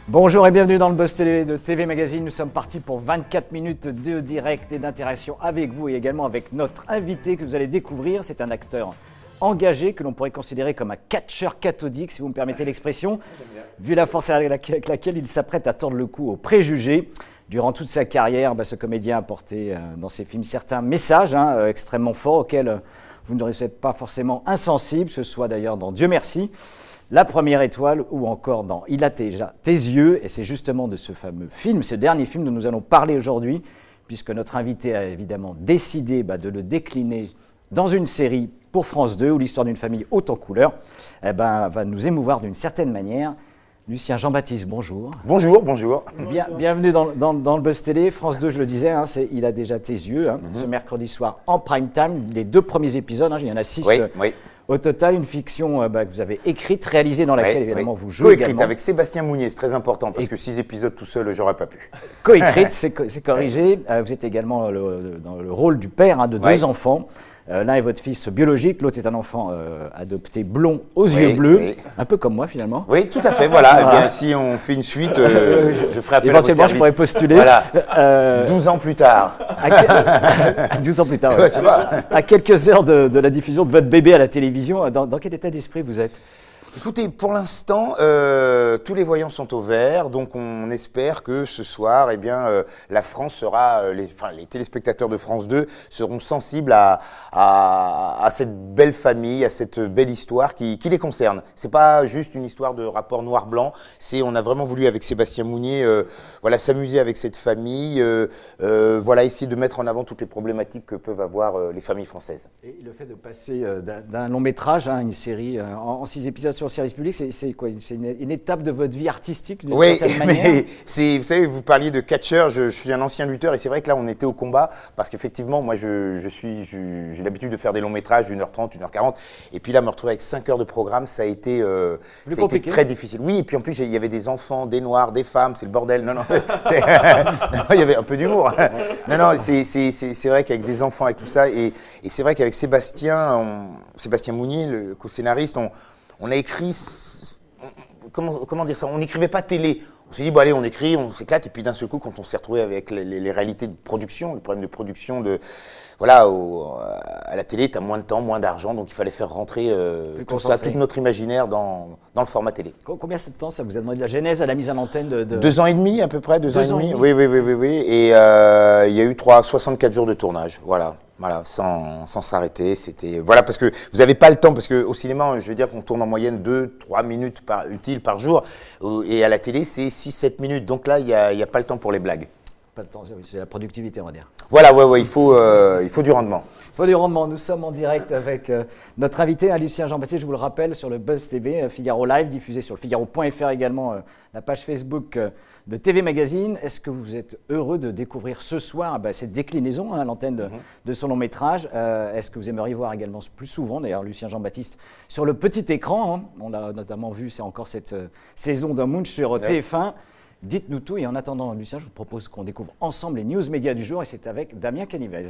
Bonjour et bienvenue dans le Buzz Télé de TV Magazine. Nous sommes partis pour 24 minutes de direct et d'interaction avec vous et également avec notre invité que vous allez découvrir. C'est un acteur engagé que l'on pourrait considérer comme un catcheur cathodique, si vous me permettez l'expression, vu la force avec laquelle il s'apprête à tordre le cou aux préjugés. Durant toute sa carrière, ce comédien a porté dans ses films certains messages extrêmement forts auxquels vous ne serez pas forcément insensible, ce soit d'ailleurs dans Dieu merci, La Première Étoile ou encore dans Il a déjà tes yeux. Et c'est justement de ce fameux film, ce dernier film dont nous allons parler aujourd'hui, puisque notre invité a évidemment décidé de le décliner dans une série pour France 2 où l'histoire d'une famille haute en couleurs va nous émouvoir d'une certaine manière. Lucien Jean-Baptiste, bonjour. Bonjour, bonjour. Bienvenue dans le Buzz Télé. France 2, je le disais, c'est Il a déjà tes yeux, ce mercredi soir en prime time. Les 2 premiers épisodes, il y en a 6 oui. Au total, une fiction que vous avez écrite, réalisée, dans laquelle évidemment vous jouez également. Co-écrite avec Sébastien Mounier, c'est très important parce que 6 épisodes tout seul, j'aurais pas pu. Co-écrite, c'est corrigé. Vous êtes également dans le rôle du père de 2 enfants. L'un est votre fils biologique, l'autre est un enfant adopté blond aux yeux bleus, un peu comme moi finalement. Oui, tout à fait, voilà. Eh bien, si on fait une suite, je ferai appel à vos services. Éventuellement, je pourrais postuler. Voilà. 12 ans plus tard. 12 ans plus tard, ouais, ça va. À quelques heures de la diffusion de votre bébé à la télévision, dans quel état d'esprit vous êtes ? Écoutez, pour l'instant, tous les voyants sont au vert, donc on espère que ce soir, la France sera, les téléspectateurs de France 2 seront sensibles à cette belle famille, à cette belle histoire qui les concerne. C'est pas juste une histoire de rapport noir-blanc, on a vraiment voulu avec Sébastien Mounier, s'amuser avec cette famille, essayer de mettre en avant toutes les problématiques que peuvent avoir les familles françaises. Et le fait de passer d'un long métrage à une série en 6 épisodes sur le service public, c'est quoi? C'est une étape de votre vie artistique d'une certaine manière? Mais vous savez, vous parliez de catcheur, je suis un ancien lutteur et c'est vrai que là on était au combat parce qu'effectivement moi j'ai l'habitude de faire des longs métrages, 1h30, 1h40 et puis là me retrouver avec 5 heures de programme, ça a été très difficile. Oui, et puis en plus il y avait des enfants, des noirs, des femmes, c'est le bordel. Non, il y avait un peu d'humour. Non, c'est vrai qu'avec des enfants, avec tout ça, et c'est vrai qu'avec Sébastien Mounier, le co-scénariste, on a écrit, comment dire ça, on n'écrivait pas télé. On s'est dit, allez, on écrit, on s'éclate, et puis d'un seul coup, quand on s'est retrouvé avec les réalités de production, les problèmes de production, à la télé, tu as moins de temps, moins d'argent, donc il fallait faire rentrer tout notre imaginaire dans le format télé. Combien de temps ça vous a demandé de la genèse à la mise en antenne de... 2 ans et demi, à peu près, 2 ans et demi. Oui. Et il y a eu 64 jours de tournage, voilà, sans s'arrêter. C'était parce que vous n'avez pas le temps, parce qu'au cinéma, je veux dire qu'on tourne en moyenne 2-3 minutes utiles par jour, et à la télé, c'est 6-7 minutes. Donc là, il n'y a pas le temps pour les blagues. Pas le temps, c'est la productivité, on va dire. Voilà, il faut du rendement. Il faut du rendement. Nous sommes en direct avec notre invité, Lucien Jean-Baptiste, je vous le rappelle, sur le Buzz TV, Figaro Live, diffusé sur le Figaro.fr également, la page Facebook de TV Magazine. Est-ce que vous êtes heureux de découvrir ce soir cette déclinaison à l'antenne de son long métrage? Est-ce que vous aimeriez voir également plus souvent, d'ailleurs, Lucien Jean-Baptiste, sur le petit écran? On l'a notamment vu, c'est encore cette saison d'un Munch sur TF1. Dites-nous tout, et en attendant, Lucien, je vous propose qu'on découvre ensemble les news médias du jour, et c'est avec Damien Canivez.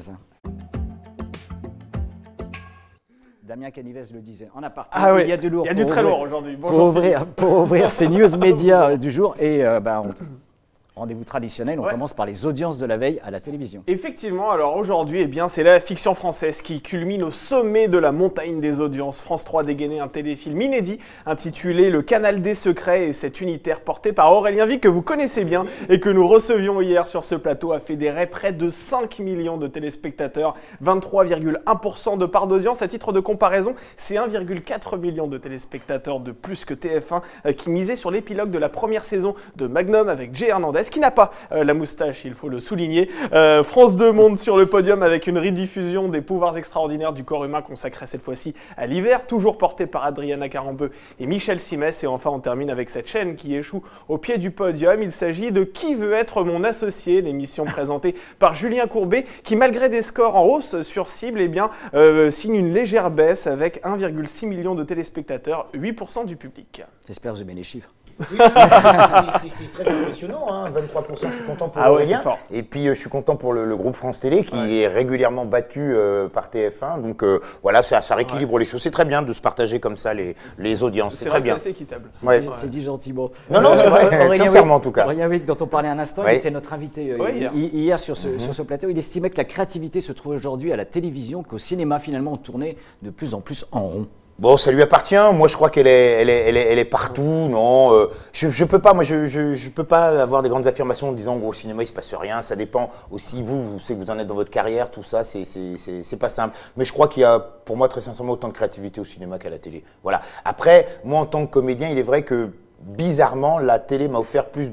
Damien Canivez le disait en aparté, il y a du lourd. Il y a du très lourd aujourd'hui. Pour ouvrir ces news médias du jour, et rendez-vous traditionnel, on commence par les audiences de la veille à la télévision. Effectivement, alors aujourd'hui, c'est la fiction française qui culmine au sommet de la montagne des audiences. France 3 a dégainé un téléfilm inédit intitulé Le Canal des Secrets, et cet unitaire porté par Aurélien Vic, que vous connaissez bien et que nous recevions hier sur ce plateau, a fédéré près de 5 millions de téléspectateurs, 23,1% de part d'audience. À titre de comparaison, c'est 1,4 million de téléspectateurs de plus que TF1 qui misait sur l'épilogue de la première saison de Magnum avec Jay Hernandez, qui n'a pas la moustache, il faut le souligner. France 2 monte sur le podium avec une rediffusion des pouvoirs extraordinaires du corps humain consacrée cette fois-ci à l'hiver, toujours portée par Adriana Carambeu et Michel Simès. Et enfin, on termine avec cette chaîne qui échoue au pied du podium. Il s'agit de Qui veut être mon associé, l'émission présentée par Julien Courbet, qui malgré des scores en hausse sur cible, signe une légère baisse avec 1,6 million de téléspectateurs, 8% du public. J'espère que vous aimez les chiffres. C'est très impressionnant, hein, 23%, je suis content pour Aurélien. Ouais, et puis je suis content pour le groupe France Télé qui est régulièrement battu par TF1. Donc voilà, ça rééquilibre les choses. C'est très bien de se partager comme ça les audiences. C'est très bien. C'est équitable. C'est dit gentiment. Non, c'est vrai, sincèrement en tout cas. Aurélien Wick, dont on parlait un instant, il était notre invité hier sur ce plateau. Il estimait que la créativité se trouve aujourd'hui à la télévision, qu'au cinéma finalement on tournait de plus en plus en rond. Bon, ça lui appartient. Moi, je crois qu'elle est partout. Non, je peux pas. Moi, je peux pas avoir des grandes affirmations en disant au cinéma il se passe rien. Ça dépend aussi vous savez que vous en êtes dans votre carrière, tout ça. C'est pas simple. Mais je crois qu'il y a, pour moi, très sincèrement, autant de créativité au cinéma qu'à la télé. Voilà. Après, moi, en tant que comédien, il est vrai que bizarrement, la télé m'a offert plus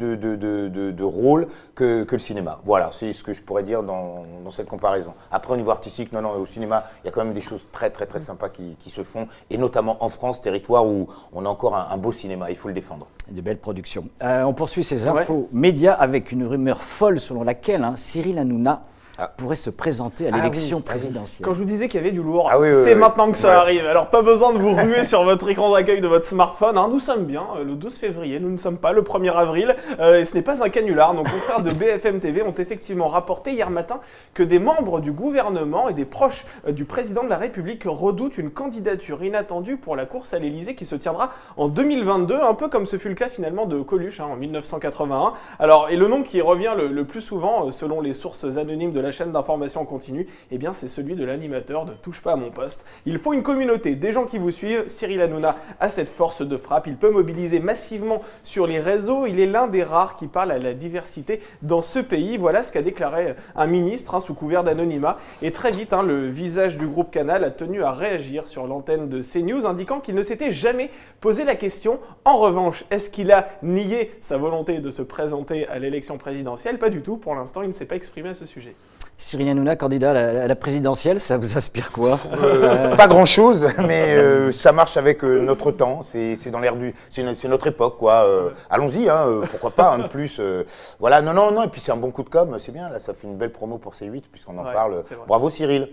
de rôles que le cinéma. Voilà, c'est ce que je pourrais dire dans cette comparaison. Après, au niveau artistique, non, au cinéma, il y a quand même des choses très sympas qui se font, et notamment en France, territoire où on a encore un beau cinéma, il faut le défendre. De belles productions. On poursuit ces infos médias avec une rumeur folle selon laquelle Cyril Hanouna pourrait se présenter à l'élection présidentielle. Quand je vous disais qu'il y avait du lourd, c'est maintenant que ça arrive. Alors pas besoin de vous remuer sur votre écran d'accueil de votre smartphone. Nous sommes bien le 12 février, nous ne sommes pas le 1er avril. Et ce n'est pas un canular. Nos confrères de BFM TV ont effectivement rapporté hier matin que des membres du gouvernement et des proches du président de la République redoutent une candidature inattendue pour la course à l'Elysée qui se tiendra en 2022, un peu comme ce fut le cas finalement de Coluche en 1981. Alors, et le nom qui revient le plus souvent, selon les sources anonymes de la chaîne d'information continue, eh bien c'est celui de l'animateur de Touche pas à mon poste. Il faut une communauté, des gens qui vous suivent. Cyril Hanouna a cette force de frappe, il peut mobiliser massivement sur les réseaux, il est l'un des rares qui parle à la diversité dans ce pays. Voilà ce qu'a déclaré un ministre sous couvert d'anonymat. Et très vite, le visage du groupe Canal a tenu à réagir sur l'antenne de CNews, indiquant qu'il ne s'était jamais posé la question. En revanche, est-ce qu'il a nié sa volonté de se présenter à l'élection présidentielle? Pas du tout, pour l'instant, il ne s'est pas exprimé à ce sujet. Cyril Hanouna, candidat à la présidentielle, ça vous inspire quoi? Pas grand-chose, mais ça marche avec notre temps. C'est dans l'air c'est notre époque, quoi. Allons-y, pourquoi pas, de plus. Voilà, non, et puis c'est un bon coup de com', c'est bien. Là, ça fait une belle promo pour C8 puisqu'on en parle. Bravo Cyril.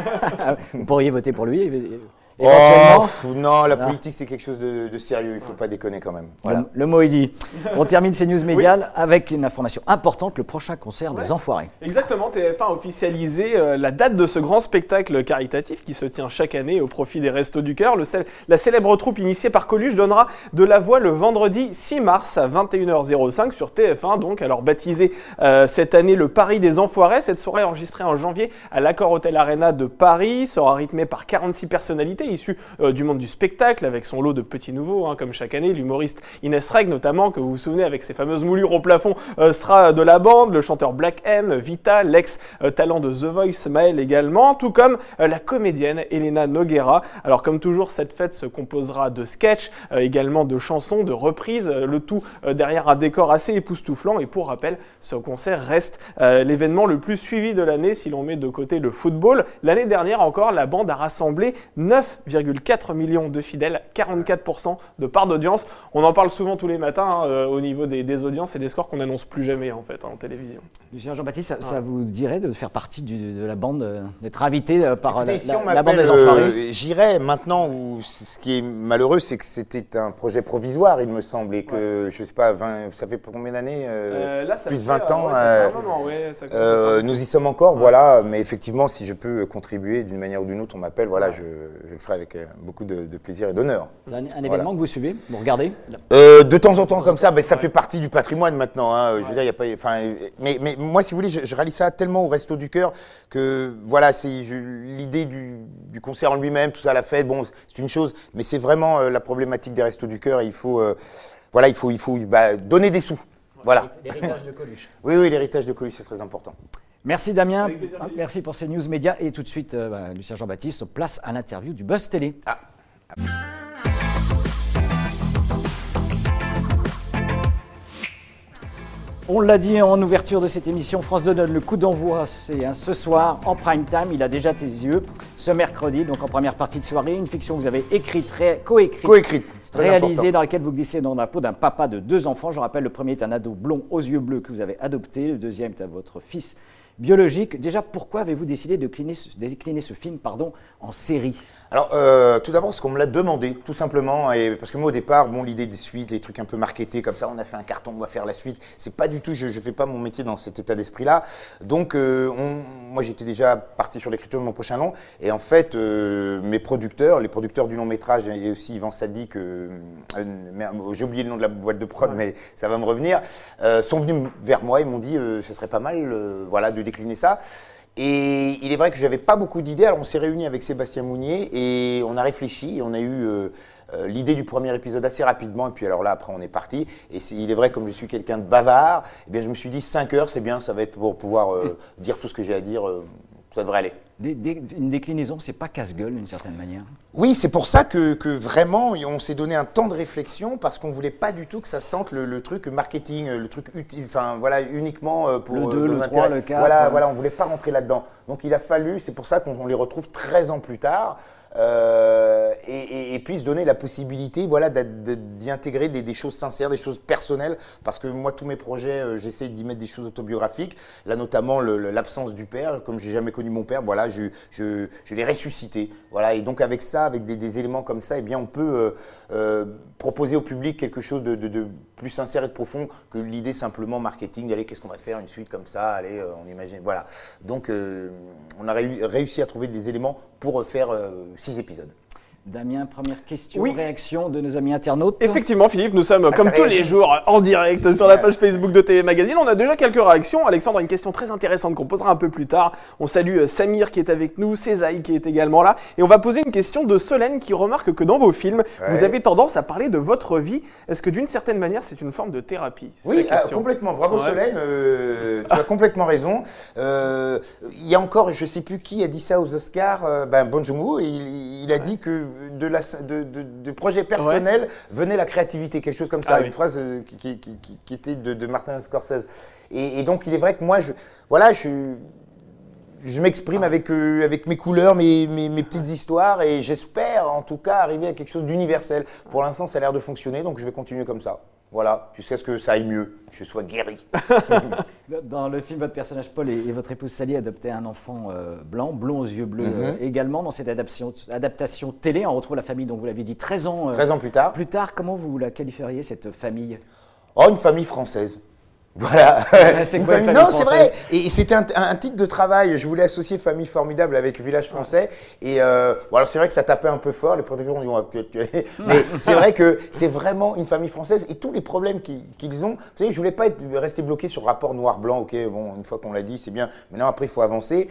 Vous pourriez voter pour lui éventuellement. Non, la politique c'est quelque chose de sérieux, il ne faut pas déconner quand même. Voilà. Le mot est dit. On termine ces news médiales avec une information importante, le prochain concert des Enfoirés. Exactement, TF1 a officialisé la date de ce grand spectacle caritatif qui se tient chaque année au profit des Restos du Cœur. La célèbre troupe initiée par Coluche donnera de la voix le vendredi 6 mars à 21h05 sur TF1, donc alors baptisé cette année le Paris des Enfoirés. Cette soirée enregistrée en janvier à l'Accor Hotel Arena de Paris sera rythmée par 46 personnalités issu du monde du spectacle, avec son lot de petits nouveaux, comme chaque année. L'humoriste Inès Reg, notamment, que vous vous souvenez, avec ses fameuses moulures au plafond, sera de la bande. Le chanteur Black M, Vita, l'ex-talent de The Voice, Maël également, tout comme la comédienne Elena Noguera. Alors, comme toujours, cette fête se composera de sketchs, également de chansons, de reprises, le tout derrière un décor assez époustouflant. Et pour rappel, ce concert reste l'événement le plus suivi de l'année si l'on met de côté le football. L'année dernière encore, la bande a rassemblé 9,4 millions de fidèles, 44% de part d'audience. On en parle souvent tous les matins au niveau des audiences et des scores qu'on n'annonce plus jamais en télévision. Lucien Jean-Baptiste, ça vous dirait de faire partie de la bande, d'être invité par la bande des Enfoirés? J'irais maintenant, où ce qui est malheureux, c'est que c'était un projet provisoire, il me semble, et que, je ne sais pas, ça fait combien d'années plus de 20 ans. Nous y sommes encore, voilà, mais effectivement, si je peux contribuer d'une manière ou d'une autre, on m'appelle, voilà, je le ferai avec beaucoup de plaisir et d'honneur. C'est un événement que vous suivez, vous regardez? De temps en temps comme ça, ça fait partie du patrimoine maintenant. Je veux dire, y a pas, mais moi, si vous voulez, je rallie ça tellement au Resto du Cœur que voilà, c'est l'idée du concert en lui-même, tout ça, la fête, bon, c'est une chose, mais c'est vraiment la problématique des Restos du Cœur. Il faut donner des sous. Voilà. L'héritage de Coluche. Oui, l'héritage de Coluche, c'est très important. Merci Damien, merci pour ces news médias et tout de suite, Lucien Jean-Baptiste, place à l'interview du Buzz Télé. On l'a dit en ouverture de cette émission, France 2 donne le coup d'envoi, c'est ce soir en prime time, il a déjà tes yeux, ce mercredi, donc en première partie de soirée, une fiction que vous avez écrite, coécrite, réalisée, dans laquelle vous glissez dans la peau d'un papa de 2 enfants. Je rappelle, le premier est un ado blond aux yeux bleus que vous avez adopté, le deuxième est à votre fils biologique. Déjà, pourquoi avez-vous décidé de décliner ce film en série? Alors, tout d'abord, parce qu'on me l'a demandé, tout simplement, et parce que moi, au départ, bon, l'idée des suites, les trucs un peu marketés comme ça, on a fait un carton, on va faire la suite. C'est pas du tout, je fais pas mon métier dans cet état d'esprit-là. Donc, moi, j'étais déjà parti sur l'écriture de mon prochain long, et en fait, mes producteurs, les producteurs du long métrage, et aussi Yvan Sadi, j'ai oublié le nom de la boîte de prod, mais ça va me revenir, sont venus vers moi et m'ont dit, ce serait pas mal, voilà, de décliner ça. Et il est vrai que je n'avais pas beaucoup d'idées, alors on s'est réunis avec Sébastien Mounier et on a réfléchi et on a eu l'idée du premier épisode assez rapidement et puis alors là après on est parti et il est vrai comme je suis quelqu'un de bavard, eh bien je me suis dit 5 heures c'est bien, ça va être pour pouvoir dire tout ce que j'ai à dire, ça devrait aller. Une déclinaison, c'est pas casse-gueule d'une certaine manière. Oui, c'est pour ça que vraiment on s'est donné un temps de réflexion parce qu'on voulait pas du tout que ça sente le truc marketing, le truc utile, enfin voilà uniquement pour le 2, le 3, le 4. Voilà, on voulait pas rentrer là-dedans. Donc il a fallu, c'est pour ça qu'on les retrouve 13 ans plus tard et puis se donner la possibilité voilà, d'y intégrer des choses sincères, des choses personnelles parce que moi tous mes projets j'essaie d'y mettre des choses autobiographiques, là notamment l'absence du père, comme j'ai jamais connu mon père, voilà, je l'ai ressuscité. Voilà, et donc avec ça, avec des éléments comme ça, eh bien, on peut proposer au public quelque chose de plus sincère et de profond que l'idée simplement marketing, allez, qu'est-ce qu'on va faire, une suite comme ça, allez, on imagine, voilà. Donc, on a réussi à trouver des éléments pour faire 6 épisodes. Damien, première question, réaction de nos amis internautes. Effectivement, Philippe, nous sommes comme tous les jours en direct sur la page Facebook de TV Magazine. On a déjà quelques réactions. Alexandre a une question très intéressante qu'on posera un peu plus tard. On salue Samir qui est avec nous, Césaï qui est également là. Et on va poser une question de Solène qui remarque que dans vos films, vous avez tendance à parler de votre vie. Est-ce que d'une certaine manière, c'est une forme de thérapie? Oui, complètement. Bravo Solène, tu as complètement raison. Il y a encore, je ne sais plus qui a dit ça aux Oscars, Bong Joon-ho, il a dit que de projets personnels venait la créativité, quelque chose comme ça, une phrase qui était de Martin Scorsese. Et donc il est vrai que moi, je m'exprime avec mes couleurs, mes petites histoires et j'espère en tout cas arriver à quelque chose d'universel. Pour l'instant, ça a l'air de fonctionner, donc je vais continuer comme ça. Voilà, jusqu'à ce que ça aille mieux, que je sois guéri. Dans le film, votre personnage Paul et votre épouse Sally adoptaient un enfant blanc, blond aux yeux bleus également. Dans cette adaptation télé, on retrouve la famille, donc vous l'avez dit, 13 ans plus tard. Plus tard, comment vous la qualifieriez, cette famille? Oh, une famille française. Voilà. C'est quoi, non, c'est vrai. Et c'était un titre de travail. Je voulais associer famille formidable avec village français. Et bon, alors c'est vrai que ça tapait un peu fort. Les producteurs ont dit on va peut-être tuer. Mais c'est vrai que c'est vraiment une famille française et tous les problèmes qu'ils ont. Vous savez, je voulais pas rester bloqué sur le rapport noir-blanc. Ok, bon, une fois qu'on l'a dit, c'est bien. Maintenant, après, il faut avancer.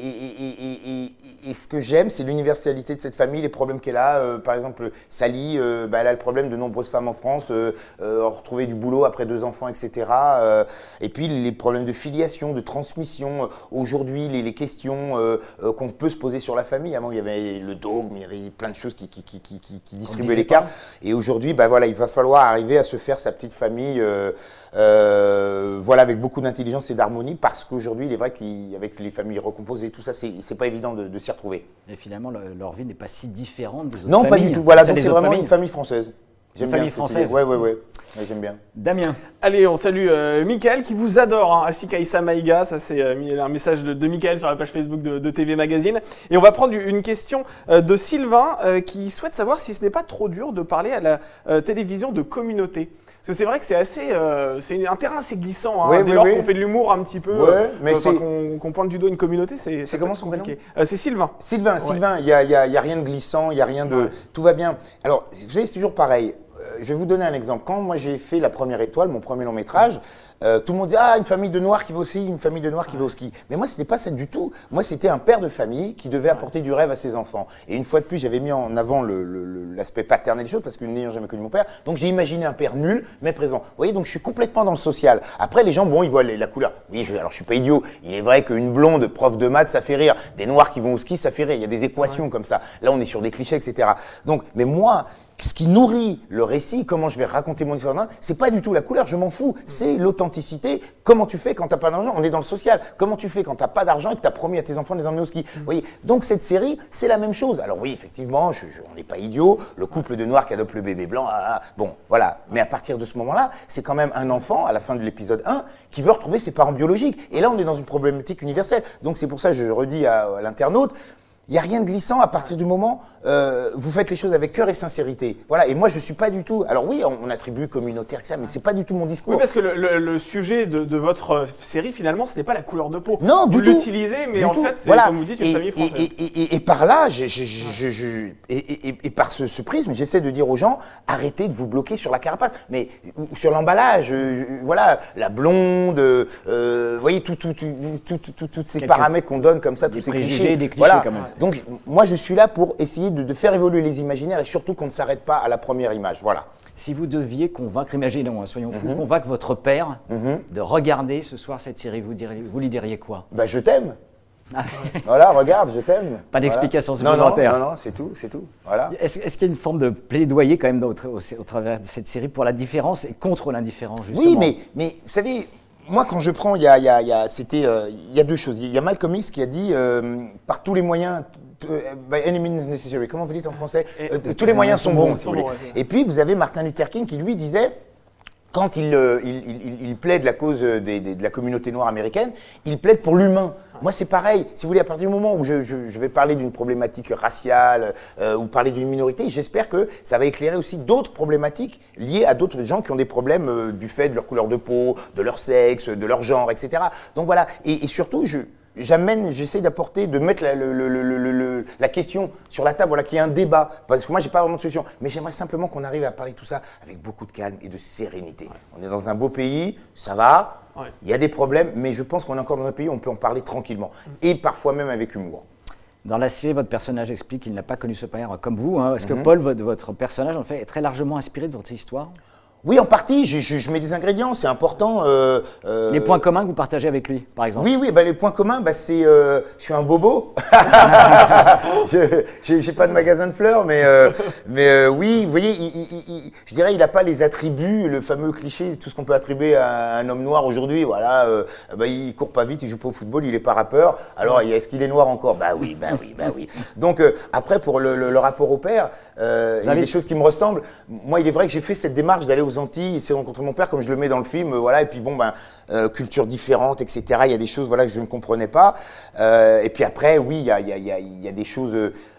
Et ce que j'aime, c'est l'universalité de cette famille, les problèmes qu'elle a. Par exemple, Sally, elle a le problème de nombreuses femmes en France, retrouver du boulot après 2 enfants, etc. Et puis les problèmes de filiation, de transmission. Aujourd'hui, les questions qu'on peut se poser sur la famille. Avant, il y avait le dogme, il y avait plein de choses qui distribuaient les cartes. Et aujourd'hui, voilà, il va falloir arriver à se faire sa petite famille voilà, avec beaucoup d'intelligence et d'harmonie. Parce qu'aujourd'hui, il est vrai qu'avec les familles recomposées, tout ça, c'est pas évident de s'y retrouver. Et finalement, leur vie n'est pas si différente des autres familles. Non, pas du tout. Voilà, donc c'est vraiment une famille française. J'aime bien. Famille française. Ouais, j'aime bien. Damien. Allez, on salue Mickaël qui vous adore, ainsi qu'Aïssa Maïga. Ça, c'est un message de Mickaël sur la page Facebook de TV Magazine. Et on va prendre une question de Sylvain qui souhaite savoir si ce n'est pas trop dur de parler à la télévision de communauté. Parce que c'est vrai que c'est un terrain assez glissant, dès lors qu'on fait de l'humour un petit peu, qu'on pointe du doigt une communauté, c'est comment son prénom? C'est Sylvain. Sylvain, il n'y a rien de glissant, il n'y a rien de… Tout va bien. Alors, vous savez, c'est toujours pareil. Je vais vous donner un exemple. Quand moi j'ai fait La Première Étoile, mon premier long métrage, tout le monde dit « Ah, une famille de noirs qui va au ski, une famille de noirs qui va au ski ». Mais moi, ce n'était pas ça du tout. Moi, c'était un père de famille qui devait apporter du rêve à ses enfants. Et une fois de plus, j'avais mis en avant l'aspect paternel des choses parce que n'ayant jamais connu mon père, donc j'ai imaginé un père nul, mais présent. Vous voyez, donc je suis complètement dans le social. Après, les gens, bon, ils voient la couleur. Oui, alors je suis pas idiot. Il est vrai qu'une blonde prof de maths, ça fait rire. Des noirs qui vont au ski, ça fait rire. Il y a des équations comme ça. Là, on est sur des clichés, etc. Donc, mais moi… ce qui nourrit le récit, comment je vais raconter mon histoire, c'est pas du tout la couleur, je m'en fous. C'est l'authenticité. Comment tu fais quand t'as pas d'argent? On est dans le social. Comment tu fais quand t'as pas d'argent et que t'as promis à tes enfants de les emmener au ski? Vous voyez. Donc cette série, c'est la même chose. Alors oui, effectivement, on n'est pas idiot. Le couple de noirs qui adopte le bébé blanc, bon, voilà. Mais à partir de ce moment-là, c'est quand même un enfant, à la fin de l'épisode 1, qui veut retrouver ses parents biologiques. Et là, on est dans une problématique universelle. Donc c'est pour ça que je redis à l'internaute, il n'y a rien de glissant à partir du moment vous faites les choses avec cœur et sincérité. Voilà. Et moi, je ne suis pas du tout. Alors oui, on attribue communautaire, etc., mais ce n'est pas du tout mon discours. Oui, parce que le sujet de votre série, finalement, ce n'est pas la couleur de peau. Non, du tout. Vous l'utilisez, mais en fait, c'est voilà. comme vous dites, une famille française. Et par là, et par ce prisme, j'essaie de dire aux gens, arrêtez de vous bloquer sur la carapace, mais sur l'emballage, voilà, la blonde, vous voyez, tous ces paramètres qu'on donne comme ça, tous ces clichés. Des clichés voilà. quand même. Donc, moi, je suis là pour essayer de faire évoluer les imaginaires et surtout qu'on ne s'arrête pas à la première image. Voilà. Si vous deviez convaincre, imaginons, hein, soyons fous, convaincre votre père de regarder ce soir cette série, vous lui diriez quoi? Bah, je t'aime. Voilà, regarde, je t'aime. Pas d'explication voilà. supplémentaire. Non, c'est tout. Voilà. Est-ce qu'il y a une forme de plaidoyer quand même au travers de cette série pour la différence et contre l'indifférence, justement? Oui, mais vous savez, moi, quand je prends, il y a deux choses. Il y a Malcolm X qui a dit par tous les moyens. By any means necessary. Comment vous dites en français? Tous les moyens sont bons, si vous voulez. Et puis, vous avez Martin Luther King qui, lui, disait, quand il plaide la cause de la communauté noire américaine, il plaide pour l'humain. Moi, c'est pareil. Si vous voulez, à partir du moment où je vais parler d'une problématique raciale ou parler d'une minorité, j'espère que ça va éclairer aussi d'autres problématiques liées à d'autres gens qui ont des problèmes du fait de leur couleur de peau, de leur sexe, de leur genre, etc. Donc voilà. Et surtout, j'essaie d'apporter, de mettre la question sur la table, voilà, qu'il y ait un débat. Parce que moi, j'ai pas vraiment de solution. Mais j'aimerais simplement qu'on arrive à parler de tout ça avec beaucoup de calme et de sérénité. Ouais. On est dans un beau pays, ça va. Ouais. Il y a des problèmes, mais je pense qu'on est encore dans un pays où on peut en parler tranquillement. Et parfois même avec humour. Dans la série, votre personnage explique qu'il n'a pas connu ce père comme vous. Hein. Est-ce que Paul, votre personnage, en fait, est très largement inspiré de votre histoire? Oui, en partie, je mets des ingrédients, c'est important. Les points communs que vous partagez avec lui, par exemple? Oui, les points communs, c'est je suis un bobo. J'ai pas de magasin de fleurs, mais oui, vous voyez, je dirais, il n'a pas les attributs, le fameux cliché, tout ce qu'on peut attribuer à un homme noir aujourd'hui. Voilà, il court pas vite, il joue pas au football, il est pas rappeur. Alors, est-ce qu'il est noir encore? Bah oui. Donc, après, pour le rapport au père, il y a des choses qui me ressemblent. Moi, il est vrai que j'ai fait cette démarche d'aller aux Antilles, essayer de rencontrer mon père, comme je le mets dans le film, voilà, et puis bon, culture différente, etc. Il y a des choses, voilà, que je ne comprenais pas. Et puis après, oui, il y a des choses,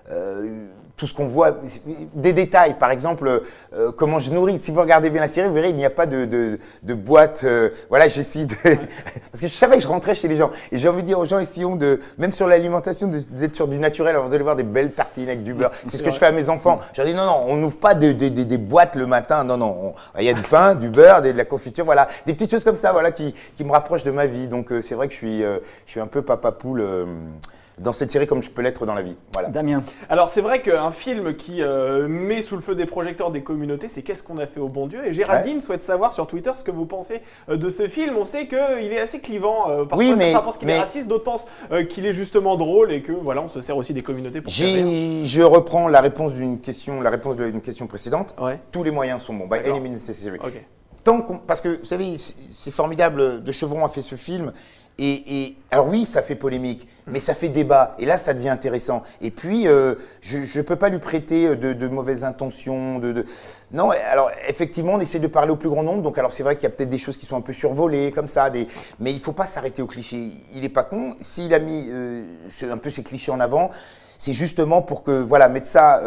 tout ce qu'on voit, des détails, par exemple, comment je nourris. Si vous regardez bien la série, vous verrez, il n'y a pas de boîte. Voilà, j'essaie de… Parce que je savais que je rentrais chez les gens. Et j'ai envie de dire aux gens, essayons même sur l'alimentation, d'être sur du naturel. Alors vous allez voir des belles tartines avec du beurre. C'est ce que je fais à mes enfants. Je leur dis, non, on n'ouvre pas des boîtes le matin. Non. Il y a du pain, du beurre, de la confiture, voilà. Des petites choses comme ça, voilà, qui me rapprochent de ma vie. Donc c'est vrai que je suis un peu papa poule. Dans cette série comme je peux l'être dans la vie. Voilà. Damien. Alors c'est vrai qu'un film qui met sous le feu des projecteurs des communautés, c'est Qu'est-ce qu'on a fait au bon Dieu? Et Géraldine souhaite savoir sur Twitter ce que vous pensez de ce film. On sait qu'il est assez clivant. Parfois certains pensent qu'il est raciste, d'autres pensent qu'il est justement drôle et que voilà, on se sert aussi des communautés pour faire rire. Je reprends la réponse d'une question précédente. Ouais. Tous les moyens sont bons. By any means necessary. Okay. Parce que vous savez, c'est formidable. De Chevron a fait ce film. Et alors oui, ça fait polémique, mais ça fait débat. Et là, ça devient intéressant. Et puis, je ne peux pas lui prêter de mauvaises intentions. Non, alors effectivement, on essaie de parler au plus grand nombre. Donc, alors c'est vrai qu'il y a peut-être des choses qui sont un peu survolées, comme ça. Mais il ne faut pas s'arrêter aux clichés. Il n'est pas con. S'il a mis un peu ces clichés en avant, c'est justement pour que, voilà, mettre ça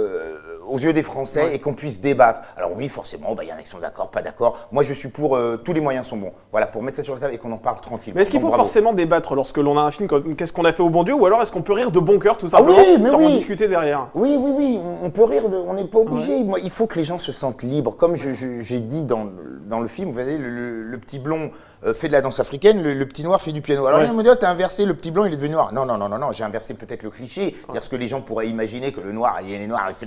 aux yeux des Français et qu'on puisse débattre. Alors oui, forcément, il y en a qui sont d'accord, pas d'accord. Moi, je suis pour tous les moyens sont bons. Voilà, pour mettre ça sur la table et qu'on en parle tranquillement. Mais est-ce qu'il faut forcément débattre lorsque l'on a un film comme Qu'est-ce qu'on a fait au bon Dieu, ou alors est-ce qu'on peut rire de bon cœur tout simplement sans en discuter derrière? Oui, on peut rire, on n'est pas obligé. Moi, il faut que les gens se sentent libres. Comme j'ai dit dans le film, vous voyez, le petit blond fait de la danse africaine, le petit noir fait du piano. Alors il me dit, t'as inversé, le petit blond, il est devenu noir. Non, j'ai inversé peut-être le cliché, c'est-à-dire ce que les gens pourraient imaginer que le noir, il est noir, il fait de la danse africaine.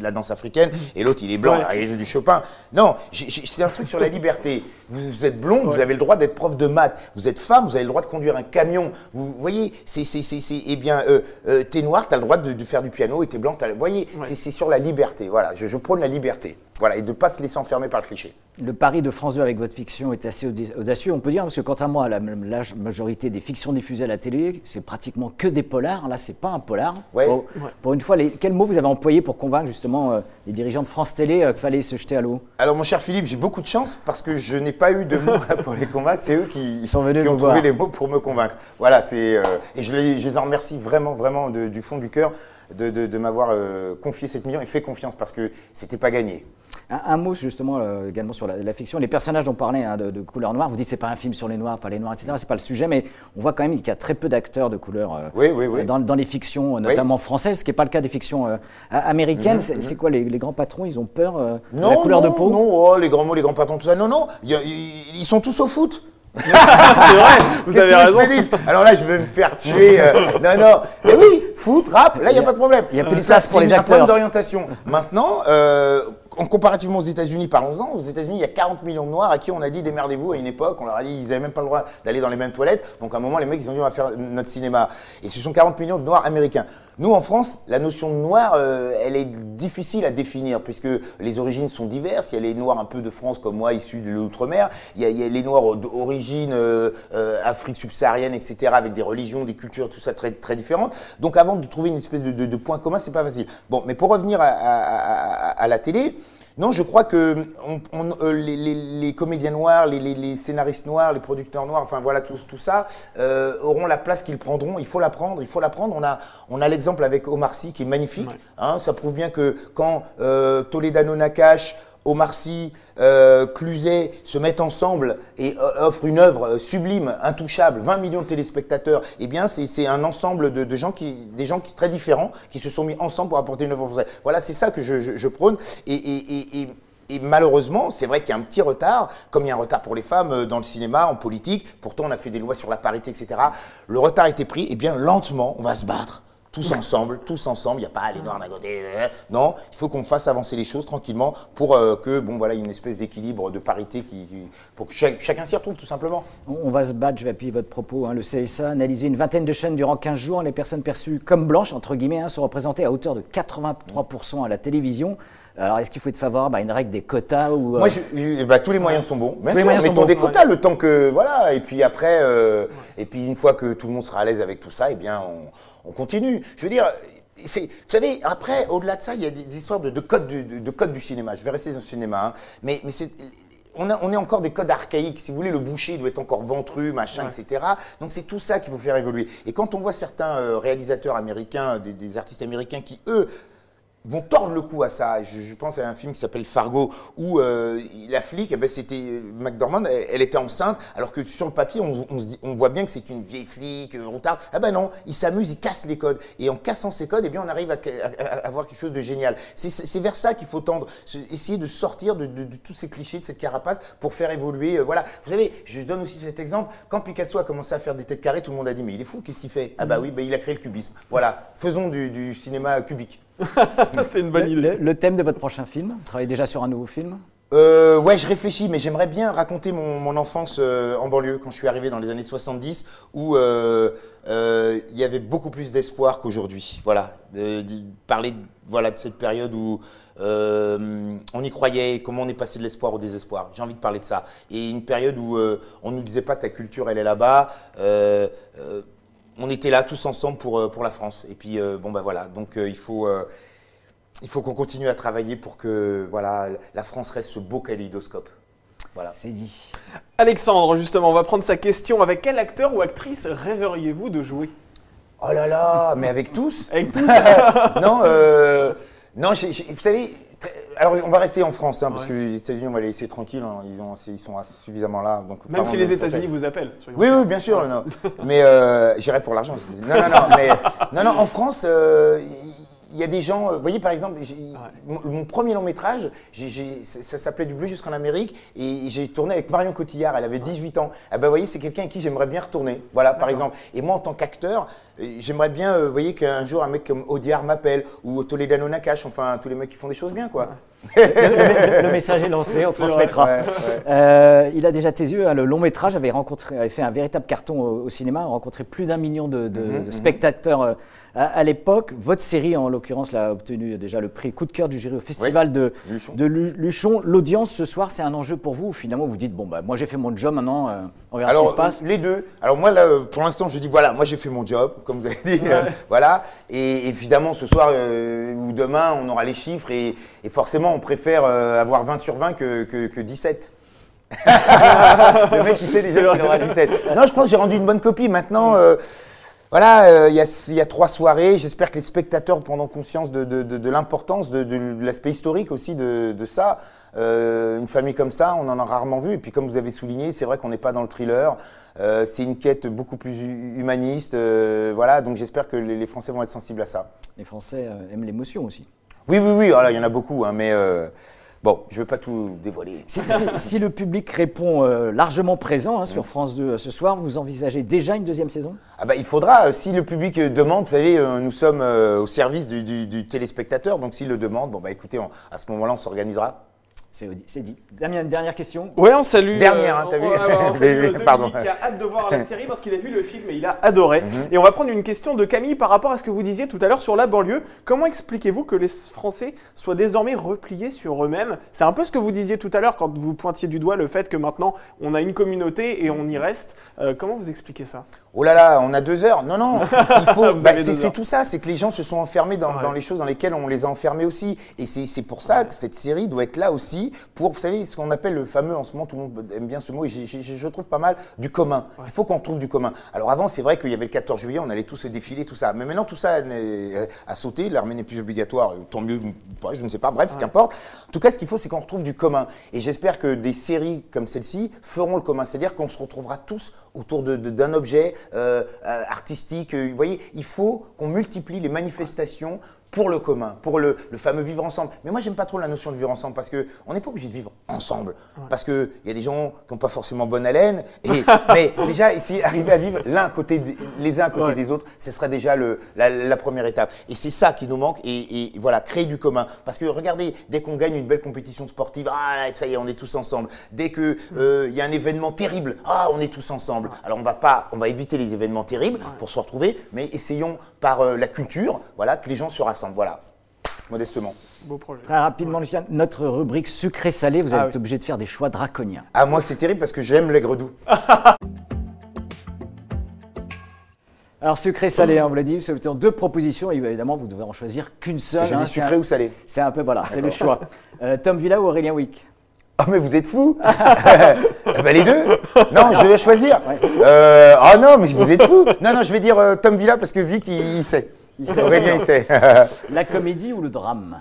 africaine, et l'autre il est blanc, alors il joue du Chopin. Non, c'est un truc sur la liberté. Vous êtes blonde, vous avez le droit d'être prof de maths. Vous êtes femme, vous avez le droit de conduire un camion. Vous voyez, eh bien, t'es noir, t'as le droit de faire du piano, et t'es blanc, vous voyez, c'est sur la liberté. Voilà, je prône la liberté. Voilà, et de ne pas se laisser enfermer par le cliché. Le pari de France 2 avec votre fiction est assez audacieux, on peut dire, parce que contrairement à la majorité des fictions diffusées à la télé, c'est pratiquement que des polars. Là, c'est pas un polar. Ouais. Pour une fois, quels mots vous avez employés pour convaincre justement les dirigeants de France Télé qu'il fallait se jeter à l'eau? Alors, mon cher Philippe, j'ai beaucoup de chance parce que je n'ai pas eu de mots pour les convaincre. C'est eux qui ont trouvé les mots pour me convaincre. Voilà, et je les en remercie vraiment, vraiment du fond du cœur de m'avoir confié cette mission et fait confiance parce que c'était pas gagné. Un mot justement également sur la fiction. Les personnages dont on parlait de couleur noire, vous dites que ce n'est pas un film sur les noirs, pas les noirs, etc. Ce n'est pas le sujet, mais on voit quand même qu'il y a très peu d'acteurs de couleur dans les fictions, notamment françaises, ce qui n'est pas le cas des fictions américaines. C'est quoi, les grands patrons, ils ont peur de la couleur de peau? Non, les grands mots, les grands patrons, tout ça. Non, ils sont tous au foot. C'est vrai, vous avez raison. Alors là, je vais me faire tuer. Non. Mais oui, foot, rap, là, il n'y a pas de problème. Il y a plus de place pour les acteurs. C'est un problème d'orientation. Maintenant, comparativement aux États-Unis, parlons-en. Aux États-Unis, il y a 40 millions de Noirs à qui on a dit démerdez-vous à une époque. On leur a dit ils n'avaient même pas le droit d'aller dans les mêmes toilettes. Donc à un moment, les mecs, ils ont dit on va faire notre cinéma. Et ce sont 40 millions de Noirs américains. Nous, en France, la notion de noir, elle est difficile à définir puisque les origines sont diverses. Il y a les Noirs un peu de France comme moi, issus de l'outre-mer. Il y a les Noirs d'origine Afrique subsaharienne, etc., avec des religions, des cultures, tout ça très, très différentes. Donc avant de trouver une espèce de point commun, c'est pas facile. Bon, mais pour revenir à la télé, non, je crois que les comédiens noirs, les scénaristes noirs, les producteurs noirs, enfin voilà, tout ça, auront la place qu'ils prendront. Il faut la prendre. On a l'exemple avec Omar Sy qui est magnifique. Ouais. Hein, ça prouve bien que quand Toledano Nakache, Omar Sy, Cluzet se mettent ensemble et offrent une œuvre sublime, intouchable, 20 millions de téléspectateurs, eh bien c'est un ensemble des gens qui très différents qui se sont mis ensemble pour apporter une œuvre française. Voilà, c'est ça que je prône et malheureusement, c'est vrai qu'il y a un petit retard, comme il y a un retard pour les femmes dans le cinéma, en politique, pourtant on a fait des lois sur la parité, etc. Le retard a été pris, et bien lentement, on va se battre. Tous ensemble, il n'y a pas les noirs d'un côté. Non, il faut qu'on fasse avancer les choses tranquillement pour que, bon voilà, il y ait une espèce d'équilibre, de parité pour que chacun s'y retrouve tout simplement. On va se battre, je vais appuyer votre propos. Le CSA a analysé une vingtaine de chaînes durant 15 jours. Les personnes perçues comme blanches, entre guillemets, sont représentées à hauteur de 83% à la télévision. Alors, est-ce qu'il faut être favorable à une règle des quotas ou Moi, tous les moyens sont bons. Mettons des quotas le temps que voilà. Et puis après, et puis une fois que tout le monde sera à l'aise avec tout ça, eh bien, on continue. Je veux dire, vous savez, après, au-delà de ça, il y a des histoires de code du cinéma. Je vais rester dans le cinéma, hein. Mais c'est on est encore des codes archaïques. Si vous voulez, le boucher doit être encore ventru, machin, etc. Donc c'est tout ça qu'il faut faire évoluer. Et quand on voit certains réalisateurs américains, des artistes américains qui, eux, vont tordre le cou à ça. Je pense à un film qui s'appelle Fargo où la flic, c'était McDormand, elle était enceinte, alors que sur le papier, on voit bien que c'est une vieille flic, rontarde. Ah ben non, il s'amuse, il casse les codes. Et en cassant ces codes, eh bien, on arrive à avoir quelque chose de génial. C'est vers ça qu'il faut tendre, essayer de sortir de tous ces clichés, de cette carapace pour faire évoluer. Voilà. Vous savez, je donne aussi cet exemple. Quand Picasso a commencé à faire des têtes carrées, tout le monde a dit mais il est fou, qu'est-ce qu'il fait? Ah bah oui, il a créé le cubisme. Voilà, faisons du cinéma cubique. C'est une bonne idée. Le thème de votre prochain film, vous travaillez déjà sur un nouveau film? Ouais, je réfléchis, mais j'aimerais bien raconter mon enfance en banlieue, quand je suis arrivé dans les années 70, où il y avait beaucoup plus d'espoir qu'aujourd'hui. Voilà, parler de cette période où on y croyait, comment on est passé de l'espoir au désespoir. J'ai envie de parler de ça. Et une période où on ne nous disait pas ta culture, elle est là-bas. On était là tous ensemble pour la France. Et puis, bon ben voilà, donc il faut qu'on continue à travailler pour que voilà, la France reste ce beau kaléidoscope. Voilà. C'est dit. Alexandre, justement, on va prendre sa question. Avec quel acteur ou actrice rêveriez-vous de jouer? Oh là là, mais avec tous? Avec tous? Non, vous savez, alors on va rester en France, hein, parce que les États-Unis, on va les laisser tranquilles, hein, ils sont suffisamment là. Donc, même si les États-Unis vous appellent. Oui, bien sûr. Non. Mais j'irai pour l'argent. Non, en France, il y a des gens, vous voyez par exemple, mon premier long métrage, ça s'appelait Du bleu jusqu'en Amérique et j'ai tourné avec Marion Cotillard, elle avait 18 ans. Ah ben vous voyez, c'est quelqu'un avec qui j'aimerais bien retourner, voilà par exemple. Et moi en tant qu'acteur, j'aimerais bien, vous voyez, qu'un jour un mec comme Audiard m'appelle ou Toledano Nakache, enfin tous les mecs qui font des choses bien quoi. Le message est lancé, on transmettra. Il a déjà tes yeux, hein, le long métrage avait fait un véritable carton au cinéma, a rencontré plus d'1 million de spectateurs à l'époque. Votre série, en l'occurrence, a obtenu déjà le prix coup de cœur du jury au festival de Luchon. L'audience ce soir, c'est un enjeu pour vous? Finalement, vous dites, bon, bah, moi j'ai fait mon job, maintenant, on verra ce qui se passe. Les deux. Alors moi, là, pour l'instant, je dis, voilà, moi j'ai fait mon job, comme vous avez dit. Voilà. Et évidemment, ce soir ou demain, on aura les chiffres et forcément, on préfère avoir 20 sur 20 que 17. Le mec, il sait déjà qu'il aura 17. Non, je pense que j'ai rendu une bonne copie. Maintenant, voilà, il y a 3 soirées. J'espère que les spectateurs prendront conscience de l'importance, de l'aspect historique aussi de ça. Une famille comme ça, on en a rarement vu. Et puis, comme vous avez souligné, c'est vrai qu'on n'est pas dans le thriller. C'est une quête beaucoup plus humaniste. Voilà, donc j'espère que les Français vont être sensibles à ça. Les Français aiment l'émotion aussi. Oui, voilà, il y en a beaucoup, hein, mais bon, je ne veux pas tout dévoiler. Si le public répond largement présent sur France 2 ce soir, vous envisagez déjà une deuxième saison? Ah bah, il faudra, si le public demande, vous savez, nous sommes au service du téléspectateur, donc s'il le demande, bon bah écoutez, à ce moment-là, on s'organisera. C'est dit. Damien, une dernière question. Ouais, on salue. Dernière, hein, t'as vu on salue Dominique qui a hâte de voir la série parce qu'il a vu le film et il a adoré. Et on va prendre une question de Camille par rapport à ce que vous disiez tout à l'heure sur la banlieue. Comment expliquez-vous que les Français soient désormais repliés sur eux-mêmes? C'est un peu ce que vous disiez tout à l'heure quand vous pointiez du doigt le fait que maintenant on a une communauté et on y reste. Comment vous expliquez ça? Oh là là, on a 2 heures. Non, il faut. C'est tout ça, c'est que les gens se sont enfermés dans les choses dans lesquelles on les a enfermés aussi. Et c'est pour ça que cette série doit être là aussi pour, vous savez, ce qu'on appelle le fameux, en ce moment, tout le monde aime bien ce mot, et je trouve pas mal, du commun. Il faut qu'on trouve du commun. Alors avant, c'est vrai qu'il y avait le 14 juillet, on allait tous se défiler, tout ça. Mais maintenant, tout ça a sauté, l'armée n'est plus obligatoire, tant mieux, je ne sais pas, bref, qu'importe. En tout cas, ce qu'il faut, c'est qu'on retrouve du commun. Et j'espère que des séries comme celle-ci feront le commun. C'est-à-dire qu'on se retrouvera tous autour d'un objet artistique. Vous voyez, il faut qu'on multiplie les manifestations pour le commun, pour le fameux vivre ensemble. Mais moi, j'aime pas trop la notion de vivre ensemble parce qu'on n'est pas obligé de vivre ensemble. Parce qu'il y a des gens qui n'ont pas forcément bonne haleine. Mais déjà, essayer d'arriver à vivre les uns à côté des autres, ce serait déjà la première étape. Et c'est ça qui nous manque. Et voilà, créer du commun. Parce que regardez, dès qu'on gagne une belle compétition sportive, ça y est, on est tous ensemble. Dès qu'il y a un événement terrible, on est tous ensemble. Alors on va éviter les événements terribles pour se retrouver, mais essayons par la culture, voilà, que les gens se rassemblent. Voilà, modestement. Beau projet. Très rapidement, Lucien, notre rubrique sucré-salé, vous allez être obligé de faire des choix draconiens. Ah, moi, c'est terrible parce que j'aime l'aigre doux. Alors, sucré-salé, on vous l'a dit, vous avez 2 propositions et évidemment, vous devez en choisir qu'une seule. Je dis sucré ou salé? C'est un peu, voilà, c'est le choix. Tom Villa ou Aurélien Wick? Oh, mais vous êtes fous. Les deux. Non, je vais choisir. Non, mais vous êtes fous. Non, je vais dire Tom Villa parce que Vic, il sait. Aurélien, il sait. La comédie ou le drame?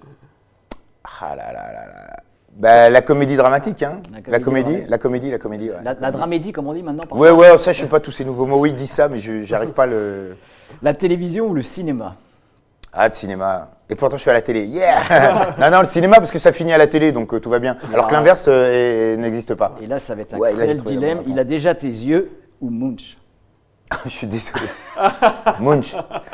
La comédie dramatique, hein. La comédie. Ouais. La dramédie, comme on dit maintenant. Ouais, ça, je sais pas tous ces nouveaux mots. Oui, ils disent ça, mais j'arrive pas à le. La télévision ou le cinéma? Ah, le cinéma. Et pourtant, je suis à la télé. Yeah. Non, le cinéma, parce que ça finit à la télé, donc tout va bien. Alors que l'inverse n'existe pas. Et là, ça va être un cruel dilemme. Il a déjà tes yeux ou Munch? Je suis désolé. Munch.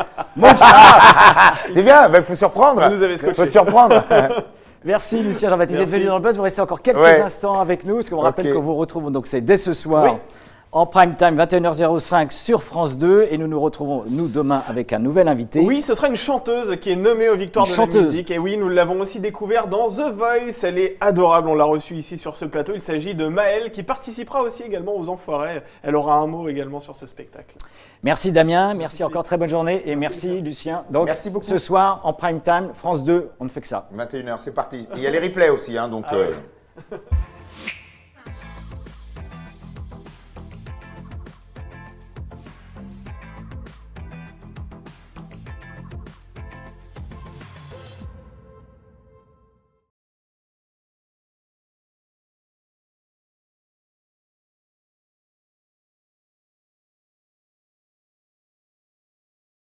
C'est bien, il faut surprendre. Vous nous avez scotché. Faut surprendre. Merci Lucien Jean-Baptiste d'être venu dans le buzz. Vous restez encore quelques instants avec nous, parce qu'on rappelle que vous retrouvons donc c'est dès ce soir en prime time 21h05 sur France 2 et nous nous retrouvons nous demain avec un nouvel invité. Oui, ce sera une chanteuse qui est nommée aux Victoires de la musique et oui, nous l'avons aussi découvert dans The Voice. Elle est adorable, on l'a reçue ici sur ce plateau. Il s'agit de Maëlle qui participera aussi également aux Enfoirés. Elle aura un mot également sur ce spectacle. Merci Damien, merci encore, très bonne journée et merci Lucien. Donc merci beaucoup. Ce soir en prime time France 2, on ne fait que ça. 21h, c'est parti. Il y a les replays aussi, hein, donc.